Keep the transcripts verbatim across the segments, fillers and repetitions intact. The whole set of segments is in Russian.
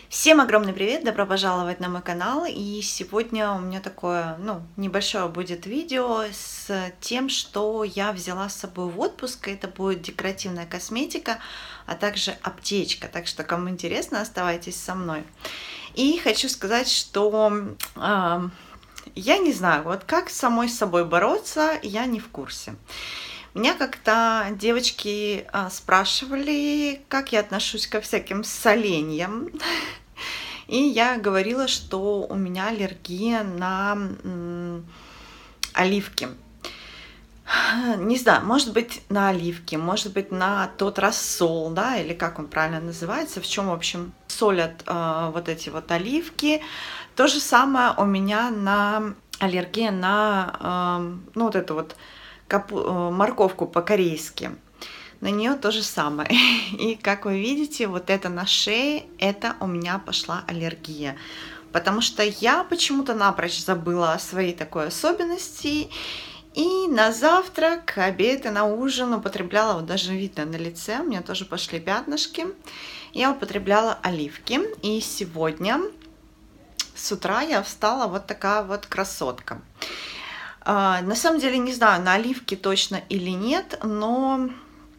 Всем огромный привет, добро пожаловать на мой канал. И сегодня у меня такое, ну, небольшое будет видео с тем, что я взяла с собой в отпуск. Это будет декоративная косметика, а также аптечка. Так что, кому интересно, оставайтесь со мной. И хочу сказать, что э, я не знаю, вот как с самой собой бороться, я не в курсе. Меня как-то девочки а, спрашивали, как я отношусь ко всяким соленьям. И я говорила, что у меня аллергия на м, оливки. Не знаю, может быть, на оливки, может быть, на тот рассол, да, или как он правильно называется, в чем, в общем, солят э, вот эти вот оливки. То же самое у меня на аллергия на, э, ну, вот эту вот капу, э, морковку по-корейски. На нее то же самое. И как вы видите, вот это на шее, это у меня пошла аллергия. Потому что я почему-то напрочь забыла о своей такой особенности. И на завтрак, обед и на ужин употребляла, вот даже видно на лице, у меня тоже пошли пятнышки. Я употребляла оливки. И сегодня с утра я встала вот такая вот красотка. А, на самом деле не знаю, на оливки точно или нет, но...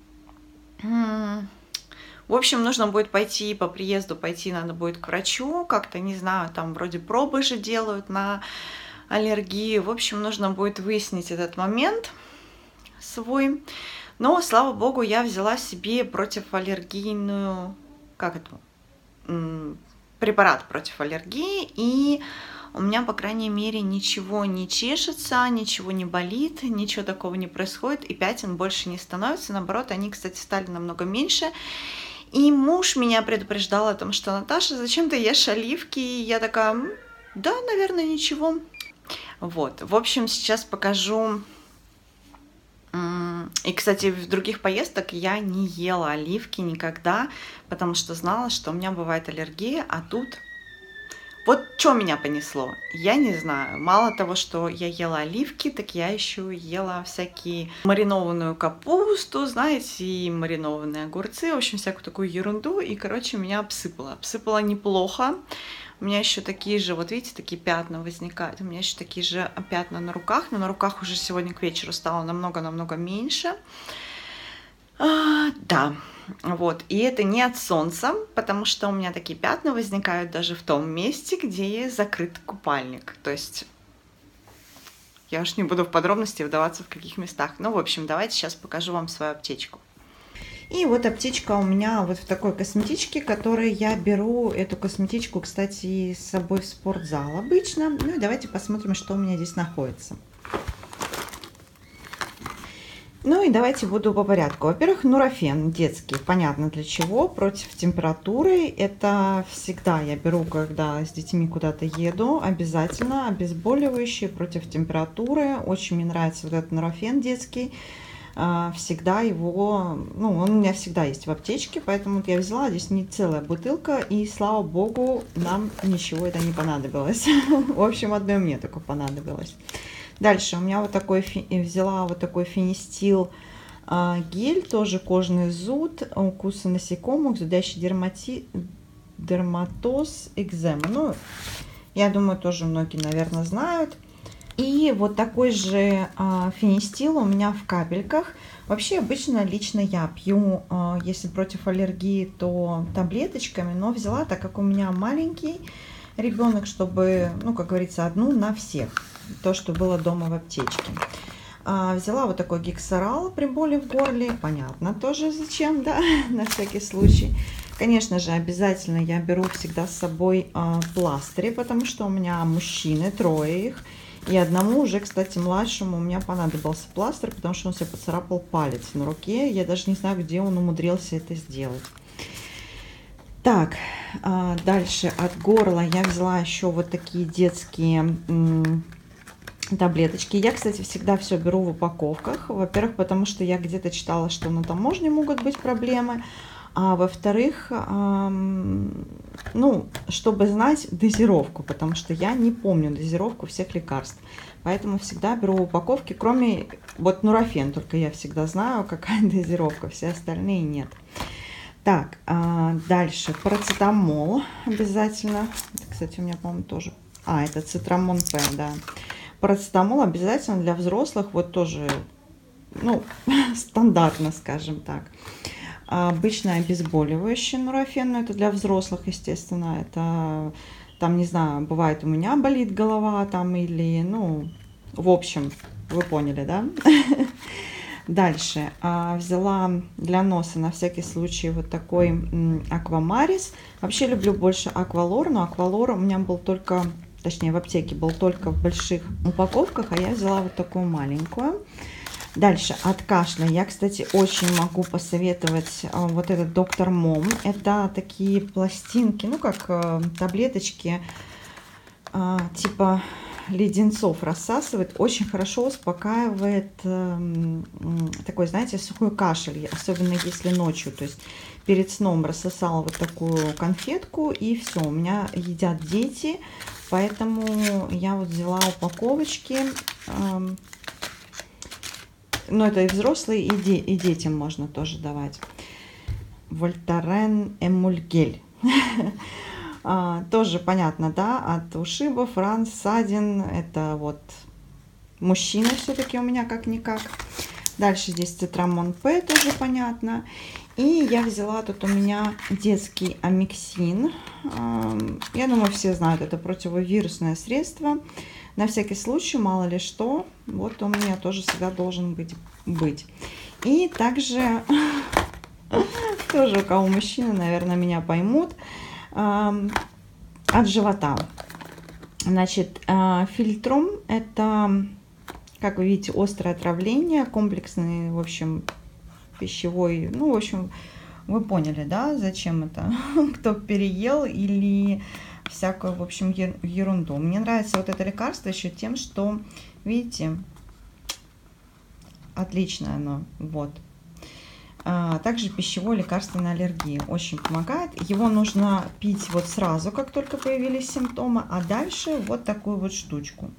В общем, нужно будет пойти по приезду, пойти надо будет к врачу, как-то, не знаю, там вроде пробы же делают на аллергию. В общем, нужно будет выяснить этот момент свой. Но, слава богу, я взяла себе противоаллергийную, как это, препарат против аллергии, и у меня, по крайней мере, ничего не чешется, ничего не болит, ничего такого не происходит, и пятен больше не становится. Наоборот, они, кстати, стали намного меньше. И муж меня предупреждал о том, что: Наташа, зачем ты ешь оливки? И я такая: да, наверное, ничего. Вот, в общем, сейчас покажу. И, кстати, в других поездках я не ела оливки никогда, потому что знала, что у меня бывает аллергия, а тут... Вот что меня понесло, я не знаю. Мало того, что я ела оливки, так я еще ела всякие маринованную капусту, знаете, и маринованные огурцы, в общем, всякую такую ерунду. И, короче, меня обсыпало. Обсыпало неплохо. У меня еще такие же, вот видите, такие пятна возникают. У меня еще такие же пятна на руках, но на руках уже сегодня к вечеру стало намного-намного меньше. А, да. Вот, и это не от солнца, потому что у меня такие пятна возникают даже в том месте, где закрыт купальник. То есть я уж не буду в подробности вдаваться, в каких местах. Ну, в общем, давайте сейчас покажу вам свою аптечку. И вот аптечка у меня вот в такой косметичке, которой я беру эту косметичку, кстати, с собой в спортзал обычно. Ну и давайте посмотрим, что у меня здесь находится. Ну и давайте буду по порядку. Во-первых, нурофен детский, понятно для чего, против температуры. Это всегда я беру, когда с детьми куда-то еду, обязательно обезболивающий против температуры. Очень мне нравится вот этот нурофен детский. Всегда его, ну, он у меня всегда есть в аптечке, поэтому вот я взяла, здесь не целая бутылка, и слава богу, нам ничего это не понадобилось. В общем, одно мне только понадобилось. Дальше у меня вот такой, взяла вот такой фенистил а, гель, тоже кожный зуд, укусы насекомых, зудящий дермати... дерматоз, экзема. Ну, я думаю, тоже многие, наверное, знают. И вот такой же а, фенистил у меня в капельках. Вообще, обычно лично я пью, а, если против аллергии, то таблеточками, но взяла, так как у меня маленький ребенок, чтобы, ну, как говорится, одну на всех. То, что было дома в аптечке. А, взяла вот такой гексарал при боли в горле. Понятно тоже зачем, да, на всякий случай. Конечно же, обязательно я беру всегда с собой а, пластыри, потому что у меня мужчины, трое их. И одному уже, кстати, младшему у меня понадобился пластырь, потому что он себе поцарапал палец на руке. Я даже не знаю, где он умудрился это сделать. Так, дальше от горла я взяла еще вот такие детские таблеточки. Я, кстати, всегда все беру в упаковках. Во-первых, потому что я где-то читала, что на таможне могут быть проблемы. А во-вторых, эм, ну, чтобы знать дозировку, потому что я не помню дозировку всех лекарств. Поэтому всегда беру в упаковке, кроме вот нурофен, только я всегда знаю, какая дозировка, все остальные нет. Так, а, дальше парацетамол обязательно. Это, кстати, у меня, по-моему, тоже... А, это цитрамон П, да. Парацетамол обязательно для взрослых, вот тоже, ну, стандартно, скажем так. А обычное обезболивающее нурофен, но это для взрослых, естественно. Это, там, не знаю, бывает у меня болит голова, там, или, ну, в общем, вы поняли, да? Дальше а, взяла для носа на всякий случай вот такой м, Аквамарис. Вообще люблю больше Аквалор, но Аквалор у меня был только, точнее в аптеке был только в больших упаковках, а я взяла вот такую маленькую. Дальше от кашля я, кстати, очень могу посоветовать а, вот этот Доктор Мом. Это такие пластинки, ну как а, таблеточки а, типа леденцов рассасывает, очень хорошо успокаивает э, такой, знаете, сухой кашель, особенно если ночью, то есть перед сном рассосала вот такую конфетку, и все, у меня едят дети, поэтому я вот взяла упаковочки, э, но это и взрослые, и, де и детям можно тоже давать. Вольтарен Эмульгель. А, тоже понятно, да, от ушибов, ран, ссадин, это вот мужчина все-таки у меня как-никак. Дальше здесь цитрамон П, тоже понятно. И я взяла тут у меня детский амиксин. А, я думаю, все знают, это противовирусное средство. На всякий случай, мало ли что, вот он у меня тоже всегда должен быть. быть. И также, тоже у кого мужчины, наверное, меня поймут, от живота. Значит, фильтрум это, как вы видите, острое отравление, комплексный, в общем, пищевой, ну, в общем, вы поняли, да, зачем это? Кто переел или всякую, в общем, ерунду. Мне нравится вот это лекарство еще тем, что, видите, отличное оно, вот. А также пищевой лекарственной аллергии очень помогает. Его нужно пить вот сразу, как только появились симптомы, а дальше вот такую вот штучку.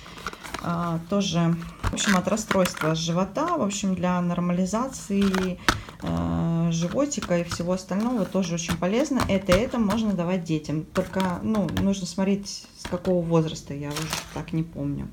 А, тоже, в общем, от расстройства живота, в общем, для нормализации э, животика и всего остального тоже очень полезно. Это это можно давать детям, только, ну, нужно смотреть, с какого возраста, я уже так не помню.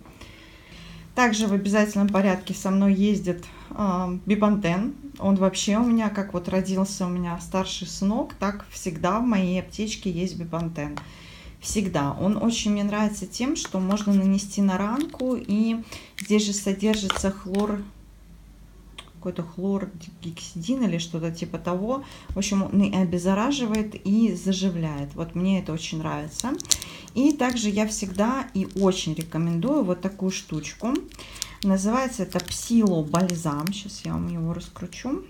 Также в обязательном порядке со мной ездит э, Бипантен. Он вообще у меня, как вот родился у меня старший сынок, так всегда в моей аптечке есть Бипантен. Всегда. Он очень мне нравится тем, что можно нанести на ранку, и здесь же содержится хлор, какой-то хлоргексидин или что-то типа того. В общем, он и обеззараживает, и заживляет. Вот мне это очень нравится. И также я всегда и очень рекомендую вот такую штучку. Называется это Псило Бальзам. Сейчас я вам его раскручу.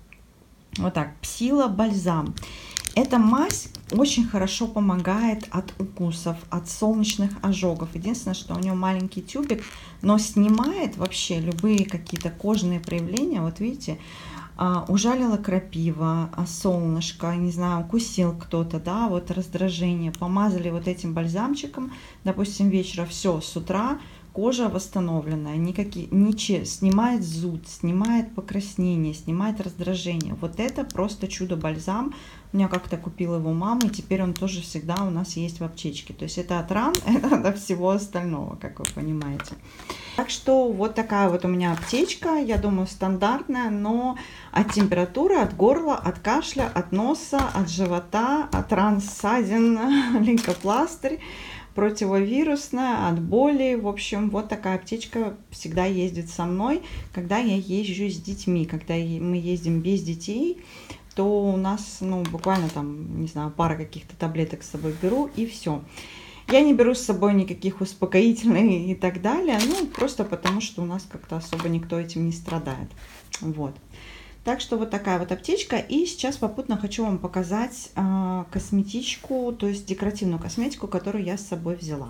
Вот так, Псило Бальзам. Эта мазь очень хорошо помогает от укусов, от солнечных ожогов. Единственное, что у нее маленький тюбик, но снимает вообще любые какие-то кожные проявления. Вот видите, ужалила крапива, солнышко, не знаю, укусил кто-то, да, вот раздражение. Помазали вот этим бальзамчиком, допустим, вечером, все, с утра кожа восстановленная, никакие, ничего, снимает зуд, снимает покраснение, снимает раздражение. Вот это просто чудо-бальзам. У меня как-то купила его мама, и теперь он тоже всегда у нас есть в аптечке. То есть это от ран, это до всего остального, как вы понимаете. Так что вот такая вот у меня аптечка, я думаю, стандартная, но от температуры, от горла, от кашля, от носа, от живота, от ран, ссадин, лейкопластырь, противовирусная, от боли. В общем, вот такая аптечка всегда ездит со мной, когда я езжу с детьми. Когда мы ездим без детей, то у нас, ну, буквально там, не знаю, пара каких-то таблеток с собой беру, и все. Я не беру с собой никаких успокоительных и так далее, ну, просто потому что у нас как-то особо никто этим не страдает. Вот. Так что вот такая вот аптечка. И сейчас попутно хочу вам показать э, косметичку, то есть декоративную косметику, которую я с собой взяла.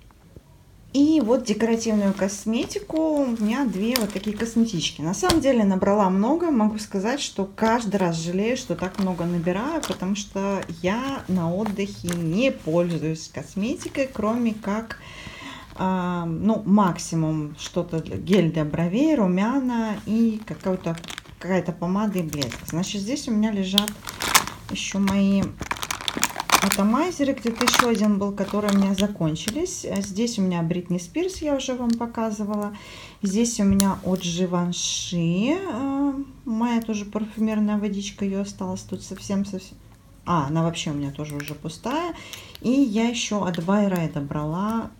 И вот декоративную косметику у меня две вот такие косметички. На самом деле набрала много. Могу сказать, что каждый раз жалею, что так много набираю, потому что я на отдыхе не пользуюсь косметикой, кроме как, э, ну, максимум что-то, гель для бровей, румяна и какой-то какая-то помада и блеск. Значит, здесь у меня лежат еще мои атомайзеры. Где-то еще один был, который у меня закончились. Здесь у меня Бритни Спирс, я уже вам показывала. Здесь у меня от Живанши. Моя тоже парфюмерная водичка, ее осталось тут совсем-совсем. А, она вообще у меня тоже уже пустая. И я еще от Байреда брала...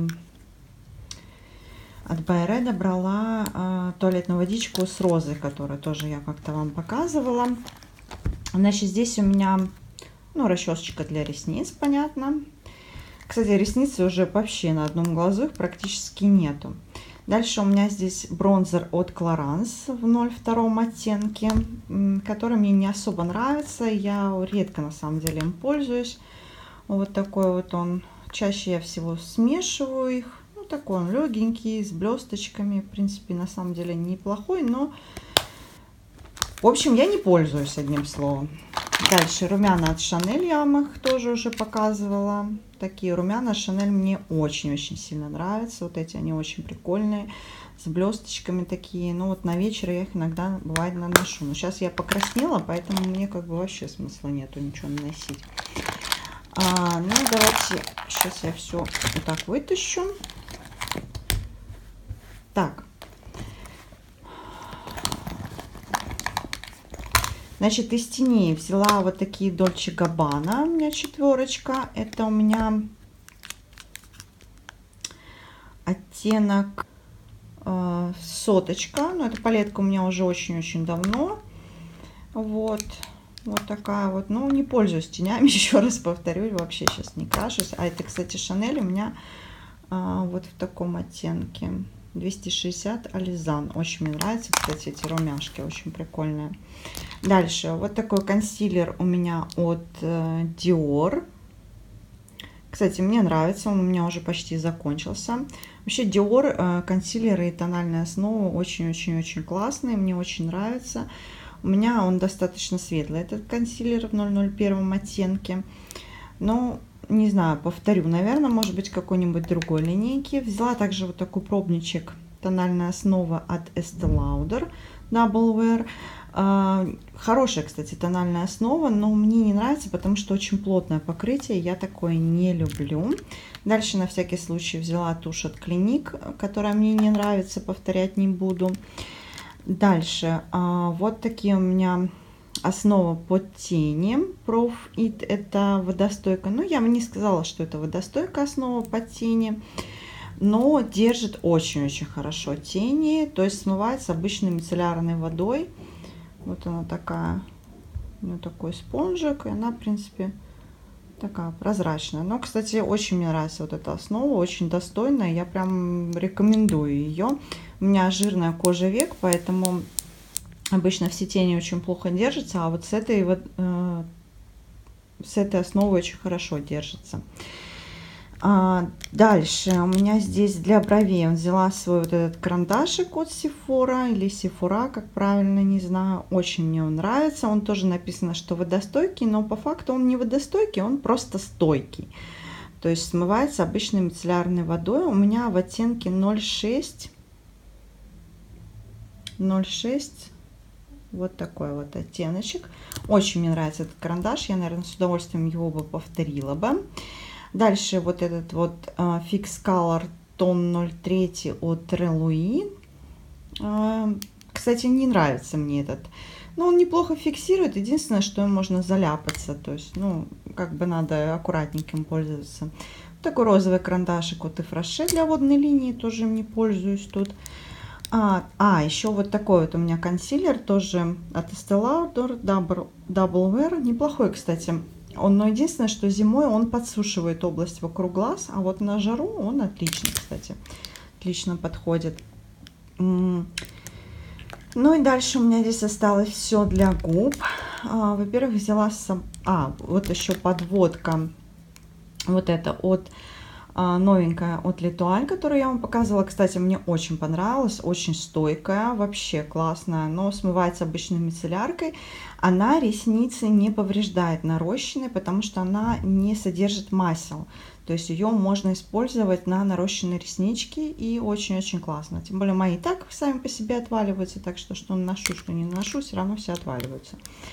От Байреда брала э, туалетную водичку с розой, которую тоже я как-то вам показывала. Значит, здесь у меня, ну, расчесочка для ресниц, понятно. Кстати, ресницы уже вообще на одном глазу, их практически нету. Дальше у меня здесь бронзер от Clarins в ноль два оттенке, который мне не особо нравится. Я редко, на самом деле, им пользуюсь. Вот такой вот он. Чаще я всего смешиваю их. Такой он легенький, с блесточками, в принципе, на самом деле неплохой, но, в общем, я не пользуюсь, одним словом. Дальше румяна от Chanel, я вам их тоже уже показывала. Такие румяна Chanel мне очень-очень сильно нравятся, вот эти, они очень прикольные, с блесточками такие, ну вот на вечер я их иногда, бывает, наношу. Но сейчас я покраснела, поэтому мне как бы вообще смысла нету ничего наносить. А, ну, давайте, сейчас я все вот так вытащу. Так, значит, из теней взяла вот такие Dolce Gabbana, у меня четверочка, это у меня оттенок э, соточка, но эта палетка у меня уже очень-очень давно, вот, вот такая вот, ну, не пользуюсь тенями, еще раз повторю, вообще сейчас не крашусь, а это, кстати, Chanel у меня э, вот в таком оттенке. двести шестьдесят Alizan. Очень мне нравятся, кстати, эти румяшки, очень прикольные. Дальше, вот такой консилер у меня от э, Dior. Кстати, мне нравится, он у меня уже почти закончился. Вообще, Dior э, консилеры и тональная основа очень-очень-очень классные, мне очень нравится. У меня он достаточно светлый, этот консилер в ноль ноль один оттенке. Но не знаю, повторю, наверное, может быть, какой-нибудь другой линейки. Взяла также вот такой пробничек, тональная основа от Estee Lauder Double Wear. А, хорошая, кстати, тональная основа, но мне не нравится, потому что очень плотное покрытие, я такое не люблю. Дальше на всякий случай взяла тушь от Clinique, которая мне не нравится, повторять не буду. Дальше а, вот такие у меня... Основа под тени Prof It, это водостойка. Ну, я бы не сказала, что это водостойкая основа под тени, но держит очень-очень хорошо тени, то есть смывается обычной мицеллярной водой. Вот она такая, у нее такой спонжик, и она, в принципе, такая прозрачная. Но, кстати, очень мне нравится вот эта основа, очень достойная, я прям рекомендую ее. У меня жирная кожа век, поэтому... Обычно все тени очень плохо держатся, а вот с этой вот э, с этой основой очень хорошо держится. А, дальше у меня здесь для бровей взяла свой вот этот карандашик от Sephora или Sephora, как правильно, не знаю. Очень мне он нравится. Он тоже написано, что водостойкий, но по факту он не водостойкий, он просто стойкий. То есть смывается обычной мицеллярной водой. У меня в оттенке ноль шесть. ноль шесть. Вот такой вот оттеночек. Очень мне нравится этот карандаш. Я, наверное, с удовольствием его бы повторила бы. Дальше вот этот вот uh, Fix Color тон ноль три от Relui. Uh, кстати, не нравится мне этот. Но он неплохо фиксирует. Единственное, что им можно заляпаться. То есть, ну, как бы надо аккуратненьким пользоваться. Такой розовый карандашик от Ифраше для водной линии. Тоже им не пользуюсь тут. А, а, еще вот такой вот у меня консилер, тоже от Estee Lauder, Double, Double Wear. Неплохой, кстати. Он, но единственное, что зимой он подсушивает область вокруг глаз, а вот на жару он отлично, кстати, отлично подходит. Ну и дальше у меня здесь осталось все для губ. А, во-первых, взяла сам... А, вот еще подводка. Вот это от... новенькая от L'Etoile, которую я вам показывала. Кстати, мне очень понравилась, очень стойкая, вообще классная, но смывается обычной мицелляркой. Она ресницы не повреждает нарощенные, потому что она не содержит масел. То есть ее можно использовать на нарощенные реснички, и очень-очень классно. Тем более мои и так сами по себе отваливаются, так что что наношу, что не наношу, все равно все отваливаются.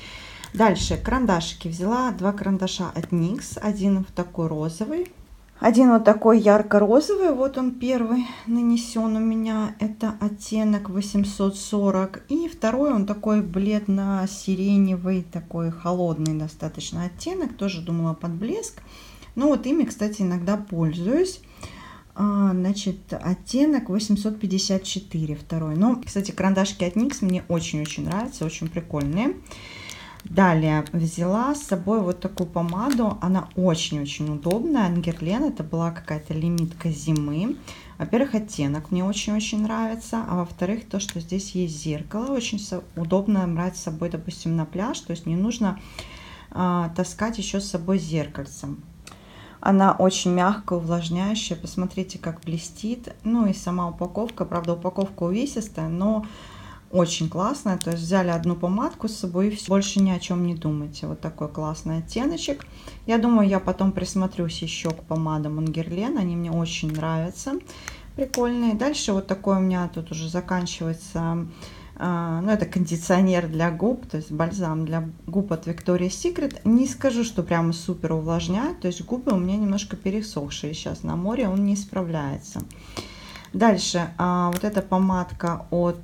Дальше карандашики. Взяла два карандаша от никс. Один в такой розовый. Один вот такой ярко-розовый. Вот он первый нанесен у меня. Это оттенок восемьсот сорок. И второй он такой бледно-сиреневый, такой холодный достаточно оттенок. Тоже думала под блеск. Ну вот ими, кстати, иногда пользуюсь. Значит, оттенок восемьсот пятьдесят четыре второй. Ну, кстати, карандашки от никс мне очень-очень нравятся, очень прикольные. Далее взяла с собой вот такую помаду. Она очень-очень удобная. Ангерлен. Это была какая-то лимитка зимы. Во-первых, оттенок мне очень-очень нравится. А во-вторых, то, что здесь есть зеркало. Очень удобно брать с собой, допустим, на пляж. То есть не нужно а, таскать еще с собой зеркальцем. Она очень мягкая, увлажняющая. Посмотрите, как блестит. Ну и сама упаковка. Правда, упаковка увесистая, но очень классная. То есть взяли одну помадку с собой и все. Больше ни о чем не думайте. Вот такой классный оттеночек. Я думаю, я потом присмотрюсь еще к помадам Ангерлен. Они мне очень нравятся. Прикольные. Дальше вот такой у меня тут уже заканчивается... Ну, это кондиционер для губ, то есть бальзам для губ от Victoria's Secret. Не скажу, что прямо супер увлажняет, то есть губы у меня немножко пересохшие. Сейчас на море он не справляется. Дальше вот эта помадка от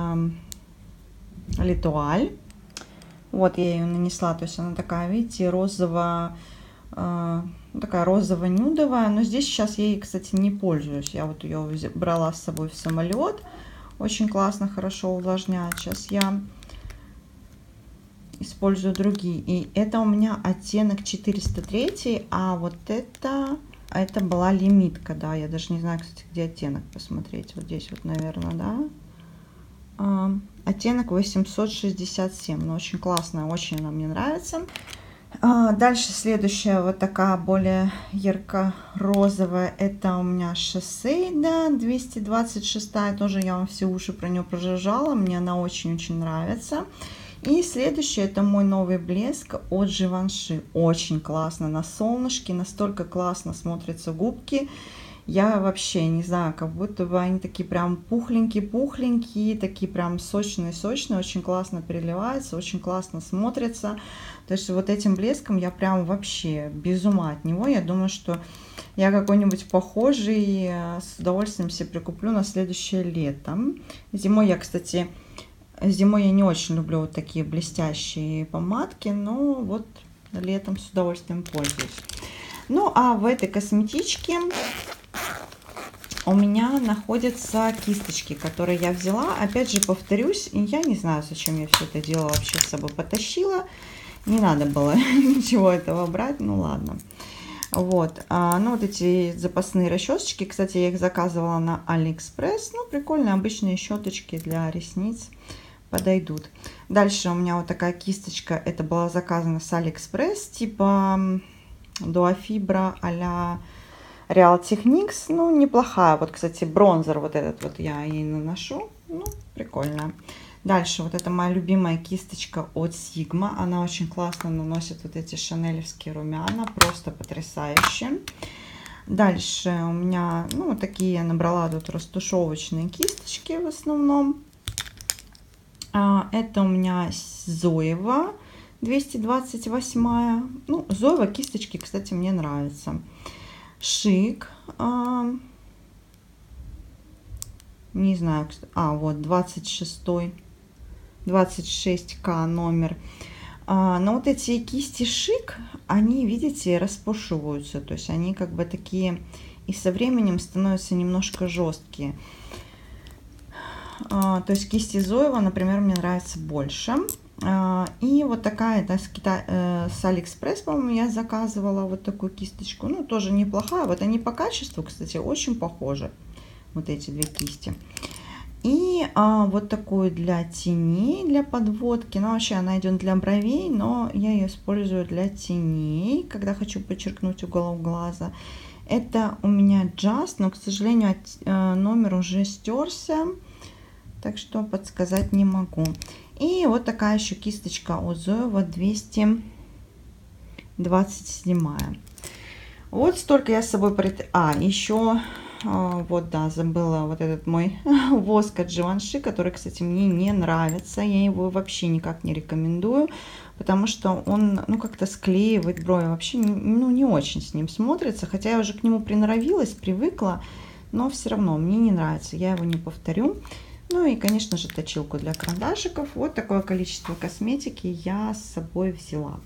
L'Etoile. Вот я ее нанесла, то есть она такая, видите, розово, такая розово-нюдовая. Но здесь сейчас я ей, кстати, не пользуюсь. Я вот ее брала с собой в самолет. Очень классно, хорошо увлажняет. Сейчас я использую другие. И это у меня оттенок четыреста три, а вот это, это была лимитка, да. Я даже не знаю, кстати, где оттенок посмотреть. Вот здесь вот, наверное, да. А, оттенок восемьсот шестьдесят семь. Ну, очень классная, очень она мне нравится. Дальше следующая вот такая более ярко-розовая. Это у меня Шосейда двести двадцать шесть. Тоже я вам все уши про нее прожужжала. Мне она очень-очень нравится. И следующее это мой новый блеск от Givenchy. Очень классно на солнышке. Настолько классно смотрятся губки. Я вообще не знаю, как будто бы они такие прям пухленькие-пухленькие, такие прям сочные-сочные, очень классно переливаются, очень классно смотрятся. То есть вот этим блеском я прям вообще без ума от него. Я думаю, что я какой-нибудь похожий с удовольствием себе прикуплю на следующее лето. Зимой я, кстати, зимой я не очень люблю вот такие блестящие помадки, но вот летом с удовольствием пользуюсь. Ну, а в этой косметичке у меня находятся кисточки, которые я взяла. Опять же, повторюсь, я не знаю, зачем я все это дело вообще с собой потащила. Не надо было ничего этого брать, ну ладно. Вот, а, ну вот эти запасные расчесочки, кстати, я их заказывала на AliExpress. Ну, прикольные, обычные щеточки для ресниц подойдут. Дальше у меня вот такая кисточка, это была заказана с AliExpress, типа Дуафибра а-ля Real Techniques. Ну, неплохая. Вот, кстати, бронзер вот этот вот я ей наношу. Ну, прикольно. Дальше вот это моя любимая кисточка от Sigma. Она очень классно наносит вот эти шанелевские румяна. Просто потрясающе. Дальше у меня, ну, вот такие я набрала тут растушевочные кисточки в основном. А, это у меня Zoeva двести двадцать восемь. Ну, Zoeva кисточки, кстати, мне нравятся. Шик. А, не знаю. А, вот двадцать шесть. двадцать шесть ка номер. А, но вот эти кисти Шик, они, видите, распушиваются. То есть они как бы такие и со временем становятся немножко жесткие. А, то есть кисти Zoeva, например, мне нравится больше. А, и вот такая, это с, Кита... э, с Алиэкспресс, по-моему, я заказывала вот такую кисточку. Ну, тоже неплохая. Вот они по качеству, кстати, очень похожи. Вот эти две кисти. И а, вот такую для теней, для подводки. Ну, вообще она идет для бровей, но я ее использую для теней, когда хочу подчеркнуть уголок глаза. Это у меня Just, но, к сожалению, номер уже стерся, так что подсказать не могу. И вот такая еще кисточка от Zoeva двести двадцать семь. Вот столько я с собой... Прит... А, еще А, Вот, да, забыла вот этот мой воск от Живанши, который, кстати, мне не нравится. Я его вообще никак не рекомендую, потому что он, ну, как-то склеивает брови. Вообще, не- ну, не очень с ним смотрится. Хотя я уже к нему приноровилась, привыкла, но все равно мне не нравится. Я его не повторю. Ну и, конечно же, точилку для карандашиков. Вот такое количество косметики я с собой взяла.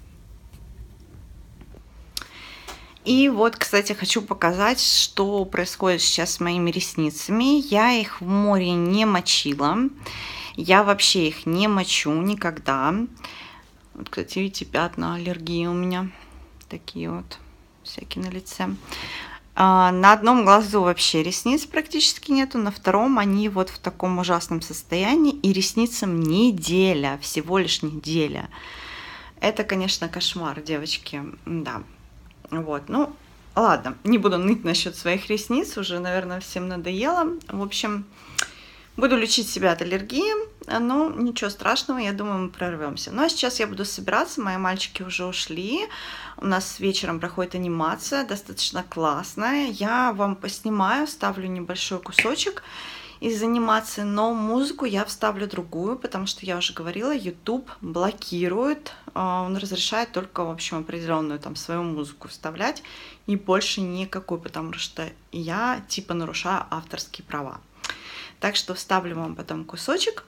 И вот, кстати, хочу показать, что происходит сейчас с моими ресницами. Я их в море не мочила. Я вообще их не мочу никогда. Вот, кстати, видите, пятна аллергии у меня. Такие вот всякие на лице. А, на одном глазу вообще ресниц практически нету. На втором они вот в таком ужасном состоянии. И ресницам неделя, всего лишь неделя. Это, конечно, кошмар, девочки. Да. Вот, ну, ладно, не буду ныть насчет своих ресниц, уже, наверное, всем надоело. В общем, буду лечить себя от аллергии, но ничего страшного, я думаю, мы прорвемся. Ну, а сейчас я буду собираться, мои мальчики уже ушли, у нас вечером проходит анимация, достаточно классная. Я вам поснимаю, ставлю небольшой кусочек из анимации, но музыку я вставлю другую, потому что я уже говорила, YouTube блокирует, он разрешает только, в общем, определенную там свою музыку вставлять и больше никакую, потому что я типа нарушаю авторские права. Так что вставлю вам потом кусочек.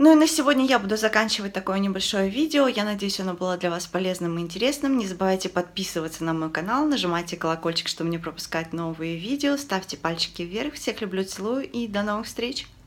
Ну и на сегодня я буду заканчивать такое небольшое видео. Я надеюсь, оно было для вас полезным и интересным. Не забывайте подписываться на мой канал, нажимайте колокольчик, чтобы не пропускать новые видео, ставьте пальчики вверх. Всех люблю, целую и до новых встреч!